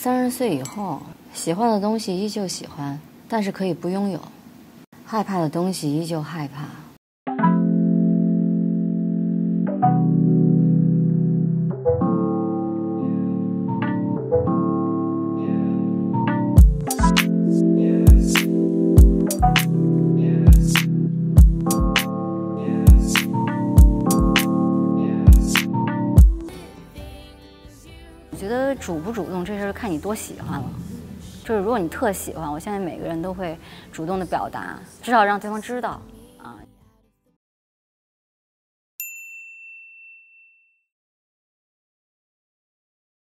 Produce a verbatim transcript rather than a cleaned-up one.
三十岁以后，喜欢的东西依旧喜欢，但是可以不拥有；害怕的东西依旧害怕。我觉得主不主动这事儿看你多喜欢了，就是如果你特喜欢，我相信每个人都会主动的表达，至少让对方知道。